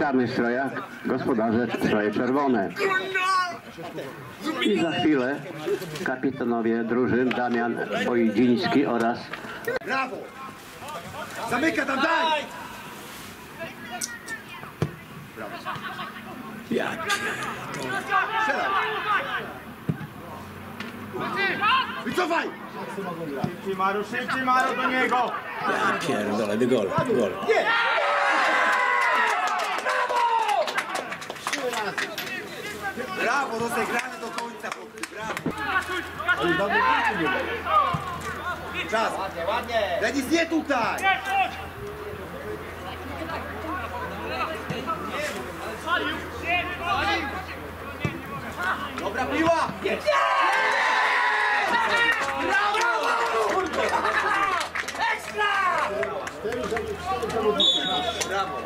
czarnych strojach, gospodarze stroje czerwone. I za chwilę kapitanowie drużyn Damian Ojdziński oraz... Brawo! Zamyka tam, daj! Brawo. Jak? Wycofaj! Szybciej Maro do niego! Pierdolę, gol, gol. Nie! Brawo, rozegrane do końca, brawo! Czas! Ładnie! Denis, nie tutaj! Dobra piła! Jest! Brawo! Ekstra! Brawo!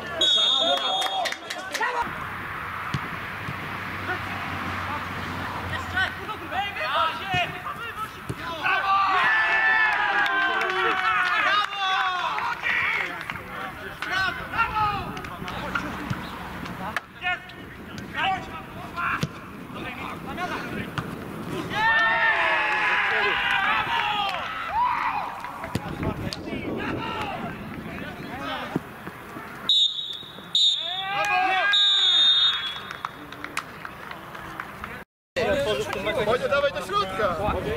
Chodź, dawaj do środka!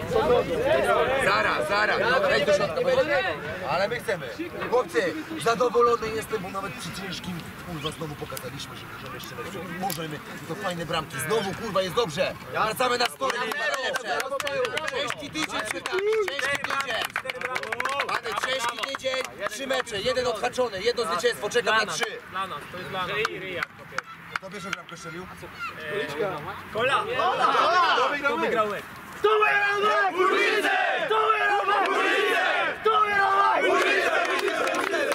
Zaraz, wejdź do środka. Ale my chcemy. Chłopcy, zadowolony jestem, bo nawet przy ciężkim kurwa znowu pokazaliśmy, że możemy jeszcze lepsze. Możemy, to fajne bramki. Znowu kurwa jest dobrze. Wracamy na stole. Ciężki tydzień przed nami, ciężki tydzień. Mamy ciężki tydzień, 3 mecze, 1 odhaczony, 1 zwycięstwo, czekam na 3. Dla nas, to jest dla nas. Kto pierwszy bramkę strzelił? Kola! Kto wygrał mecz? Kto wygrał mecz? Górnicy! Kto wygrał mecz? Górnicy! Kto wygrał mecz? Górnicy!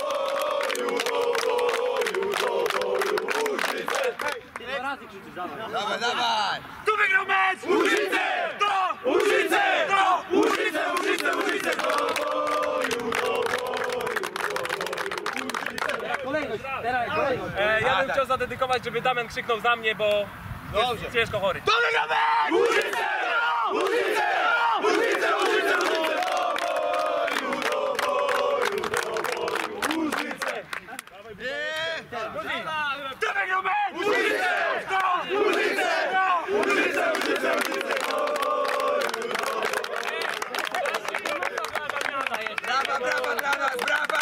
Dawaj! Kto wygrał mecz? Górnicy! Kto? Górnicy! Kto? Górnicy! Ja bym chciał zadedykować, żeby Damian krzyknął za mnie, bo jest ciężko chory. Kto wygrał mecz? Górnicy! Górnicy! Kto wygrał mecz? Górnicy! Kto? Górnicy! Brawa!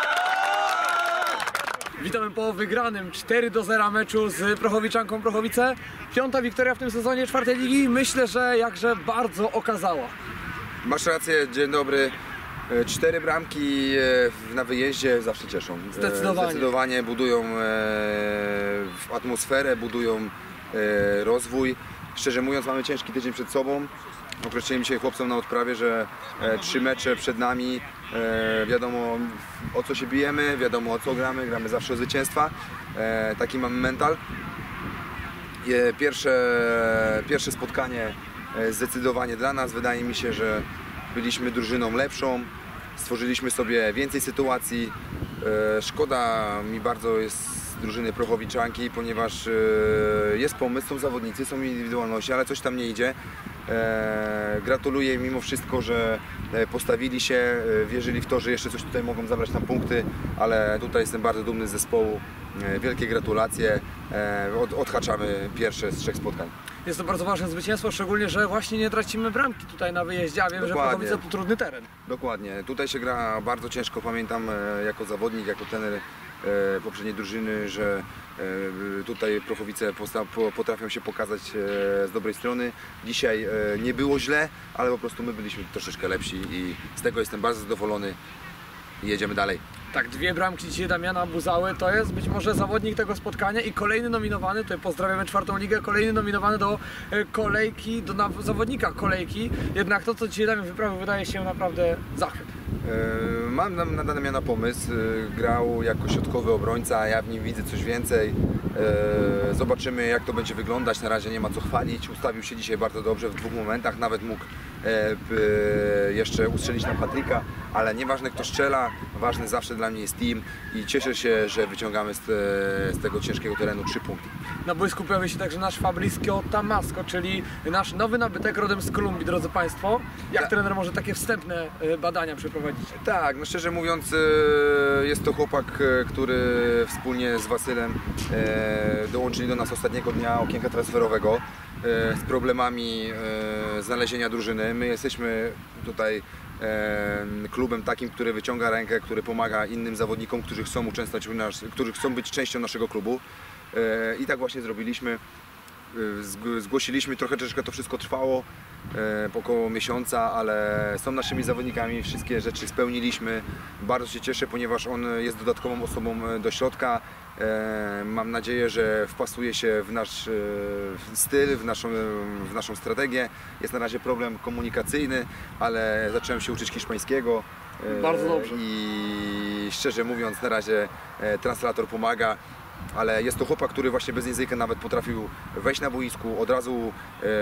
Witamy po wygranym 4-0 meczu z Prochowiczanką Prochowice. 5. wiktoria w tym sezonie 4. ligi. Myślę, że jakże bardzo okazała. Masz rację, dzień dobry. 4 bramki na wyjeździe zawsze cieszą. Zdecydowanie budują atmosferę, budują rozwój. Szczerze mówiąc, mamy ciężki tydzień przed sobą. Określiłem dzisiaj chłopcom na odprawie, że 3 mecze przed nami, wiadomo o co się bijemy, wiadomo o co gramy zawsze o zwycięstwa. Taki mamy mental. Pierwsze spotkanie zdecydowanie dla nas, wydaje mi się, że byliśmy drużyną lepszą, stworzyliśmy sobie więcej sytuacji. Szkoda mi bardzo jest drużyny Prochowiczanki, ponieważ jest pomysł, są zawodnicy, są indywidualności, ale coś tam nie idzie. Gratuluję mimo wszystko, że postawili się, wierzyli w to, że jeszcze coś tutaj mogą zabrać tam punkty, ale tutaj jestem bardzo dumny z zespołu. Wielkie gratulacje, odhaczamy pierwsze z 3 spotkań. Jest to bardzo ważne zwycięstwo, szczególnie, że właśnie nie tracimy bramki tutaj na wyjeździe, a wiem, że Prochowice to trudny teren. Dokładnie, tutaj się gra bardzo ciężko, pamiętam jako zawodnik, jako trener poprzedniej drużyny, że tutaj Prochowice potrafią się pokazać z dobrej strony. Dzisiaj nie było źle, ale po prostu my byliśmy troszeczkę lepsi i z tego jestem bardzo zadowolony i jedziemy dalej. Tak, 2 bramki dzisiaj Damiana Buzały, to jest być może zawodnik tego spotkania i kolejny nominowany, tutaj pozdrawiamy 4. ligę, kolejny nominowany do kolejki, do zawodnika kolejki, jednak to co dzisiaj Damian wyprawił wydaje się naprawdę zachwyt. Mam na Damiana pomysł, grał jako środkowy obrońca, ja w nim widzę coś więcej. Zobaczymy jak to będzie wyglądać, na razie nie ma co chwalić, ustawił się dzisiaj bardzo dobrze w 2 momentach, nawet mógł jeszcze ustrzelić na Patryka, ale nieważne kto strzela, ważny zawsze dla mnie jest team i cieszę się, że wyciągamy z tego ciężkiego terenu 3 punkty. Na boisku pojawi się także nasz Fabrizio Tamasco, czyli nasz nowy nabytek rodem z Kolumbii, drodzy Państwo. Jak trener może takie wstępne badania przeprowadzić? Tak, no szczerze mówiąc jest to chłopak, który wspólnie z Wasylem dołączyli do nas ostatniego dnia okienka transferowego z problemami znalezienia drużyny. My jesteśmy tutaj klubem takim, który wyciąga rękę, który pomaga innym zawodnikom, którzy chcą uczestniczyć którzy chcą być częścią naszego klubu. I tak właśnie zrobiliśmy. Zgłosiliśmy, troszeczkę to wszystko trwało, około miesiąca, ale są naszymi zawodnikami, wszystkie rzeczy spełniliśmy. Bardzo się cieszę, ponieważ on jest dodatkową osobą do środka. Mam nadzieję, że wpasuje się w nasz styl, w naszą strategię. Jest na razie problem komunikacyjny, ale zacząłem się uczyć hiszpańskiego. Bardzo dobrze. I szczerze mówiąc, na razie translator pomaga. Ale jest to chłopak, który właśnie bez języka nawet potrafił wejść na boisku, od razu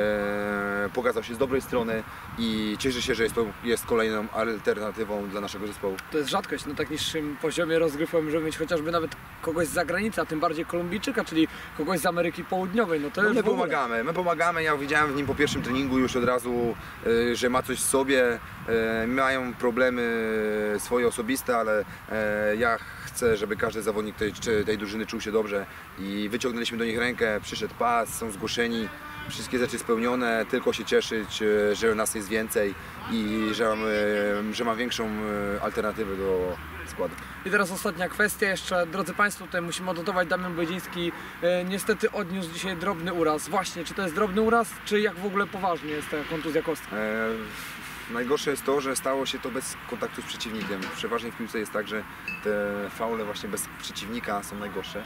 pokazał się z dobrej strony i cieszę się, że jest kolejną alternatywą dla naszego zespołu. To jest rzadkość na tak niższym poziomie rozgrywkowym, żeby mieć chociażby nawet kogoś z zagranicy, a tym bardziej Kolumbijczyka, czyli kogoś z Ameryki Południowej. No to już my pomagamy, ja widziałem w nim po pierwszym treningu już od razu, że ma coś w sobie, mają problemy swoje osobiste, ale ja chcę, żeby każdy zawodnik tej drużyny czuł się dobrze i wyciągnęliśmy do nich rękę, przyszedł pas, są zgłoszeni, wszystkie rzeczy spełnione, tylko się cieszyć, że nas jest więcej i że mam większą alternatywę do składu. I teraz ostatnia kwestia jeszcze, drodzy Państwo, tutaj musimy odnotować, Damian Bojdziński niestety odniósł dzisiaj drobny uraz. Właśnie, czy to jest drobny uraz, czy jak w ogóle poważnie jest ta kontuzja kostki? Najgorsze jest to, że stało się to bez kontaktu z przeciwnikiem. Przeważnie w piłce jest tak, że te faule właśnie bez przeciwnika są najgorsze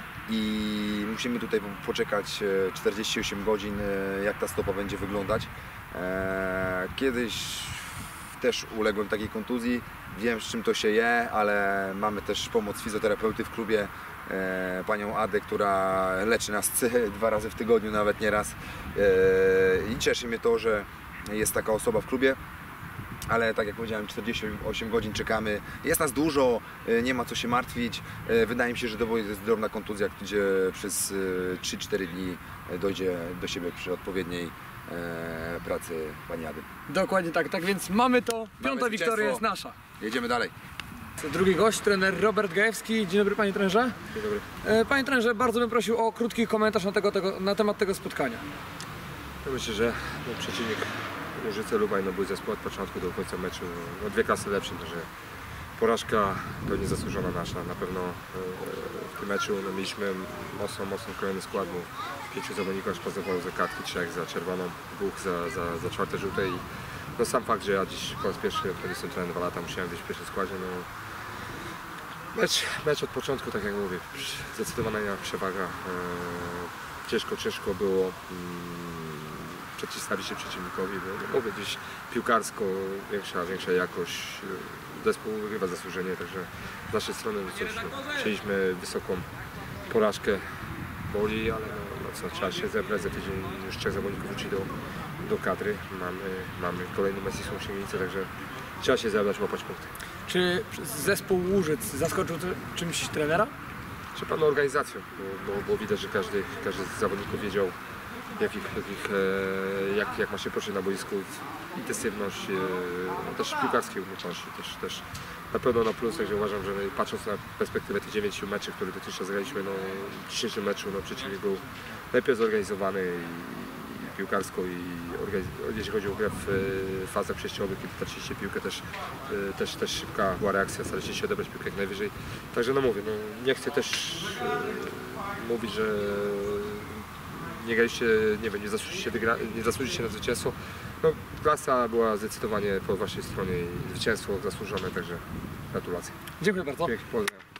i musimy tutaj poczekać 48 godzin, jak ta stopa będzie wyglądać. Kiedyś też uległem takiej kontuzji, wiem z czym to się je, ale mamy też pomoc fizjoterapeuty w klubie, panią Adę, która leczy nas 2 razy w tygodniu, nawet nie raz. I cieszy mnie to, że jest taka osoba w klubie, ale tak jak powiedziałem, 48 godzin czekamy. Jest nas dużo, nie ma co się martwić. Wydaje mi się, że to jest drobna kontuzja, gdzie przez 3-4 dni dojdzie do siebie przy odpowiedniej pracy pani Ady. Dokładnie tak, tak więc mamy to, piąta wiktoria zwycięstwo. jest nasza. Jedziemy dalej. Drugi gość, trener Robert Gajewski. Dzień dobry panie trenerze. Dzień dobry. Panie trenerze, bardzo bym prosił o krótki komentarz na temat tego spotkania. Ja myślę, że przeciwnik Łużyce Lubaj był zespół od początku do końca meczu o 2 klasy lepszym, także porażka to niezasłużona nasza. Na pewno w tym meczu mieliśmy mocno krojony skład, bo 5 zawodników pozowało za kartki, 3 za czerwoną, 2 za czwarte żółte i no sam fakt, że ja dziś po raz pierwszy, kiedy jestem trenerem 2 lata, musiałem być w pierwszym składzie. No, mecz od początku, tak jak mówię, zdecydowana przewaga. Ciężko było przeciwstawić się przeciwnikowi, bo mówię, gdzieś piłkarsko większa jakość, zespół wygrywa zasłużenie, także z naszej strony cóż, chcieliśmy wysoką porażkę, boli, ale no co, trzeba się zebrać, za tydzień już 3 zawodników wróci do kadry, mamy kolejny mecz są osiągnięcie, także trzeba się zebrać, łapać punkty. Czy zespół Łużyc zaskoczył czymś trenera? Czy pewną organizacją, bo widać, że każdy z zawodników wiedział, jak ma się poruszać na boisku, intensywność, no też piłkarskie umiejętności, też na pewno na plus, także uważam, że patrząc na perspektywę tych 9 meczy, które dotychczas zagraliśmy, no, w dzisiejszym meczu przeciwnik był lepiej zorganizowany i piłkarsko i jeśli chodzi o grę w fazach przejściowych, kiedy traciliście piłkę, też szybka była reakcja, staraliście się odebrać piłkę jak najwyżej. Także no mówię, no, nie chcę też mówić, że nie graliście, nie wiem, nie zasłużyliście na zwycięstwo. No, klasa była zdecydowanie po waszej stronie i zwycięstwo zasłużone, także gratulacje. Dziękuję bardzo. Pięknie, pozdrawiam.